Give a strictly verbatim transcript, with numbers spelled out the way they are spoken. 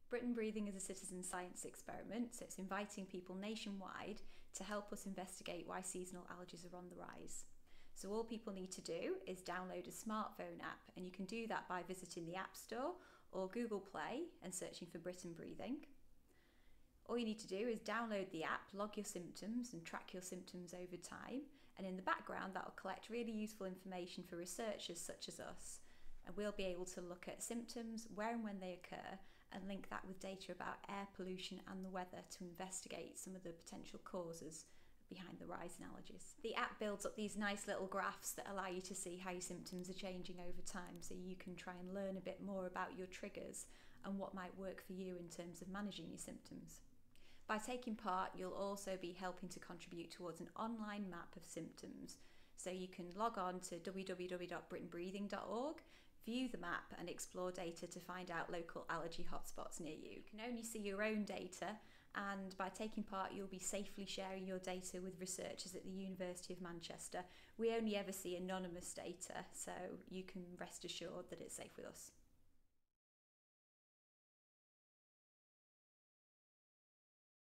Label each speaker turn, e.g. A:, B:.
A: Britain Breathing is a citizen science experiment, so it's inviting people nationwide to help us investigate why seasonal allergies are on the rise. So all people need to do is download a smartphone app, and you can do that by visiting the App Store or Google Play and searching for Britain Breathing. All you need to do is download the app, log your symptoms and track your symptoms over time, and in the background that will collect really useful information for researchers such as us, and we'll be able to look at symptoms, where and when they occur, and link that with data about air pollution and the weather to investigate some of the potential causes behind the rise in allergies. The app builds up these nice little graphs that allow you to see how your symptoms are changing over time, so you can try and learn a bit more about your triggers and what might work for you in terms of managing your symptoms. By taking part, you'll also be helping to contribute towards an online map of symptoms. So you can log on to w w w dot britain breathing dot org, view the map and explore data to find out local allergy hotspots near you. You can only see your own data, and by taking part you'll be safely sharing your data with researchers at the University of Manchester. We only ever see anonymous data, so you can rest assured that it's safe with us.